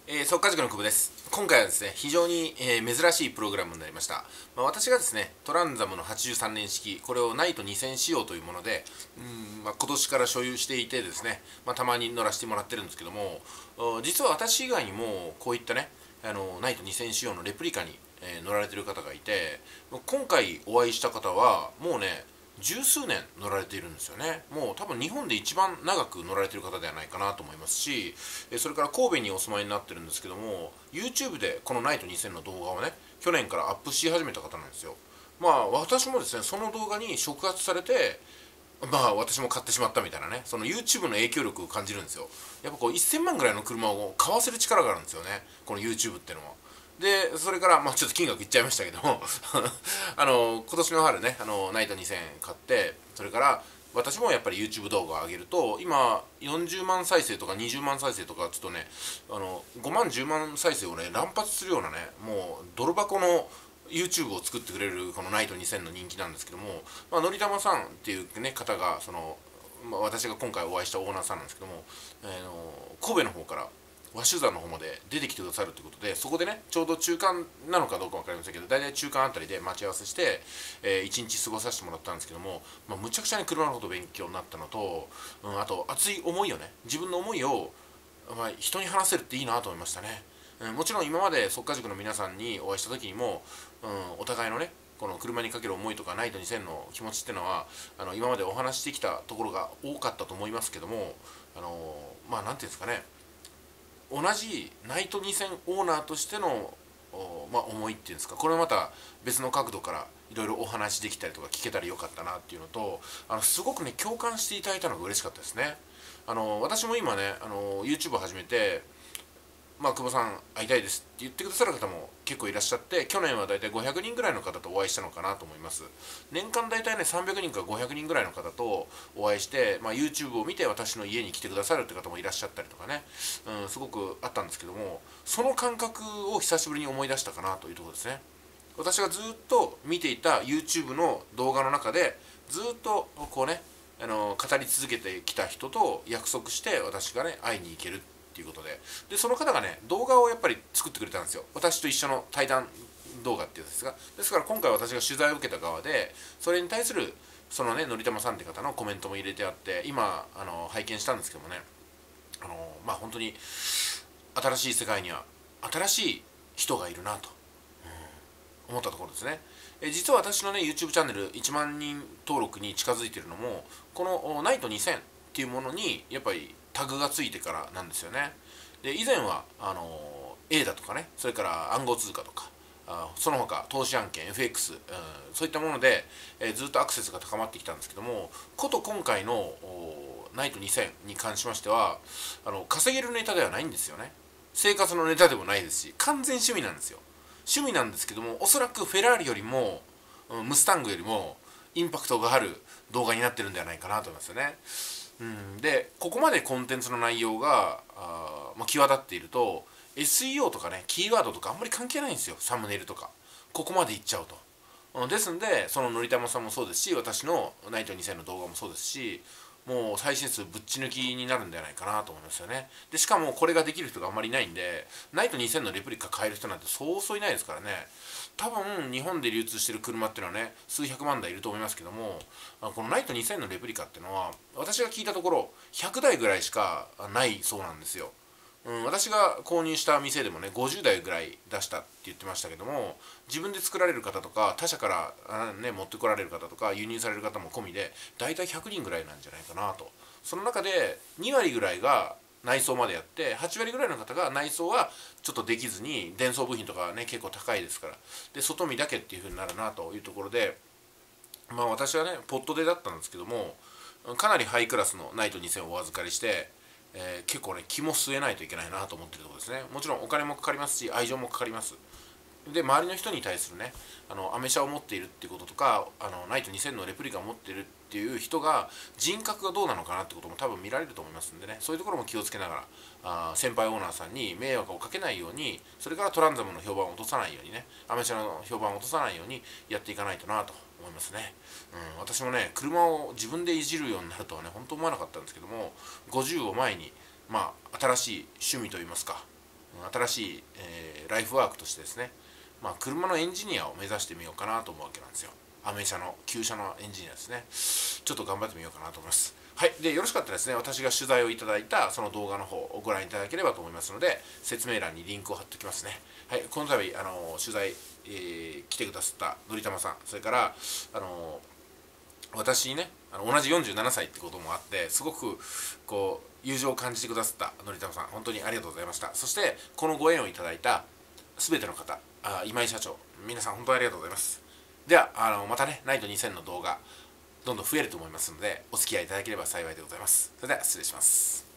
速稼塾の久保です。今回はですね、非常に、珍しいプログラムになりました。私がですね、トランザムの83年式、これをナイト2000仕様というもので、今年から所有していてですね、たまに乗らせてもらってるんですけども、実は私以外にも、こういったね、ナイト2000仕様のレプリカに、乗られてる方がいて、今回お会いした方は、もうね、十数年乗られているんですよね。もう多分日本で一番長く乗られている方ではないかなと思いますし、それから神戸にお住まいになってるんですけども、 YouTube でこのナイト2000の動画をね、去年からアップし始めた方なんですよ。私もですね、その動画に触発されて、私も買ってしまったみたいなね、その YouTube の影響力を感じるんですよ。やっぱこう1000万ぐらいの車を買わせる力があるんですよね、この YouTube っていうのは。で、それから、ちょっと金額いっちゃいましたけども今年の春ね、ナイト2000買って、それから私もやっぱり YouTube 動画を上げると、今40万再生とか20万再生とか、ちょっとね、5万10万再生をね乱発するようなね、もう泥箱の YouTube を作ってくれるこのナイト2000の人気なんですけども、のりたまさんっていう、ね、方が私が今回お会いしたオーナーさんなんですけども、神戸の方から和酒山の方まで出てきてくださるということで、そこでね、ちょうど中間なのかどうか分かりませんけど、大体中間あたりで待ち合わせして、一日過ごさせてもらったんですけども、むちゃくちゃに車のこと勉強になったのと、あと熱い思いをね、自分の思いを、人に話せるっていいなと思いましたね。もちろん今まで速稼塾の皆さんにお会いした時にも、お互いのね、この車にかける思いとかナイト2000の気持ちっていうのは、今までお話ししてきたところが多かったと思いますけども、なんていうんですかね、同じナイト2000オーナーとしての、思いっていうんですか、これはまた別の角度からいろいろお話できたりとか聞けたらよかったなっていうのと、すごくね共感していただいたのが嬉しかったですね。私も今ね、YouTube を始めて、久保さん会いたいですって言ってくださる方も結構いらっしゃって、去年はだいたい500人ぐらいの方とお会いしたのかなと思います。年間だいたいね300人から500人ぐらいの方とお会いして、YouTube を見て私の家に来てくださるって方もいらっしゃったりとかね、すごくあったんですけども、その感覚を久しぶりに思い出したかなというところですね。私がずっと見ていた YouTube の動画の中で、ずっとこうね、語り続けてきた人と約束して、私がね会いに行けるっていうことで、その方がね動画をやっぱり作ってくれたんですよ。私と一緒の対談動画っていうんですが、ですから今回私が取材を受けた側で、それに対するそのねのりたまさんって方のコメントも入れてあって、今拝見したんですけどもね、本当に新しい世界には新しい人がいるなと、思ったところですね。実は私のね YouTube チャンネル1万人登録に近づいているのも、このナイト2000っていうものにやっぱりタグがついてからなんですよね。で、以前はA だとかね、それから暗号通貨とか、その他投資案件 FX、そういったもので、ずっとアクセスが高まってきたんですけども、こと今回のナイト2000に関しましては、稼げるネタではないんですよね。生活のネタでもないですし、完全趣味なんですよ。趣味なんですけども、おそらくフェラーリよりも、ムスタングよりもインパクトがある動画になってるんではないかなと思いますよね。で、ここまでコンテンツの内容が際立っていると、 SEO とかね、キーワードとかあんまり関係ないんですよ、サムネイルとか。ここまでいっちゃうと。ですんで、そののりたまさんもそうですし、私のナイト2000の動画もそうですし、もう再生数ぶっち抜きになるんじゃないかなと思いますよね。で、しかもこれができる人があんまりいないんで、ナイト2000のレプリカ買える人なんてそうそういないですからね。多分日本で流通してる車っていうのはね、数百万台いると思いますけども、このナイト2000のレプリカっていうのは、私が聞いたところ100台ぐらいしかないそうなんですよ。私が購入した店でもね50台ぐらい出したって言ってましたけども、自分で作られる方とか他社から持ってこられる方とか輸入される方も込みで、だいたい100人ぐらいなんじゃないかなと。その中で2割ぐらいが内装までやって、8割ぐらいの方が内装はちょっとできずに、電装部品とかはね結構高いですから、で外見だけっていう風になるなというところで、私はねポットでだったんですけども、かなりハイクラスのナイト2000をお預かりして、結構ね気も据えないといけないなと思ってるところですね。もちろんお金もかかりますし、愛情もかかります。で、周りの人に対するね、アメ車を持っているっていうこととか、ナイト2000のレプリカを持っているっていう人が人格がどうなのかなってことも多分見られると思いますんでね、そういうところも気をつけながら、先輩オーナーさんに迷惑をかけないように、それからトランザムの評判を落とさないようにね、アメ車の評判を落とさないようにやっていかないとなと思いますね。私もね車を自分でいじるようになるとはね本当思わなかったんですけども、50を前に新しい趣味といいますか、 新しい、ライフワークとしてですね、車のエンジニアを目指してみようかなと思うわけなんですよ。アメ車の旧車のエンジニアですね。ちょっと頑張ってみようかなと思います。はい。で、よろしかったらですね、私が取材をいただいたその動画の方をご覧いただければと思いますので、説明欄にリンクを貼っておきますね。はい。この度、取材、来てくださったのりたまさん、それから、私にね、同じ47歳ってこともあって、すごくこう友情を感じてくださったのりたまさん、本当にありがとうございました。そしてこのご縁をいただいたすべての方、今井社長、皆さん本当にありがとうございます。ではまたね、ナイト2000の動画どんどん増えると思いますので、お付き合いいただければ幸いでございます。それでは失礼します。